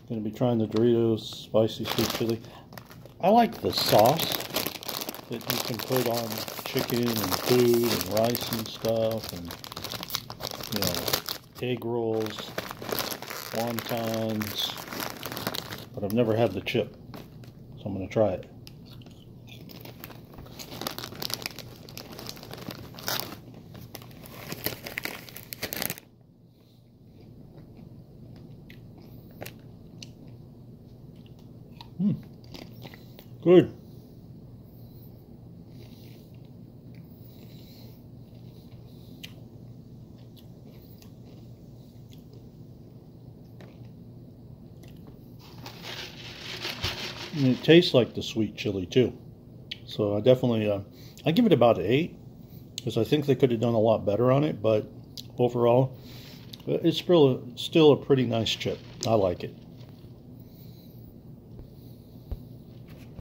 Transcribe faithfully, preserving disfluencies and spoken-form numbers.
Going to be trying the Doritos spicy sweet chili. I like the sauce that you can put on chicken and food and rice and stuff, and you know, egg rolls, wontons. But I've never had the chip, so I'm going to try it. Hmm. Good. And it tastes like the sweet chili too. So I definitely, uh, I give it about an eight, because I think they could have done a lot better on it, but overall, it's still, still a pretty nice chip. I like it.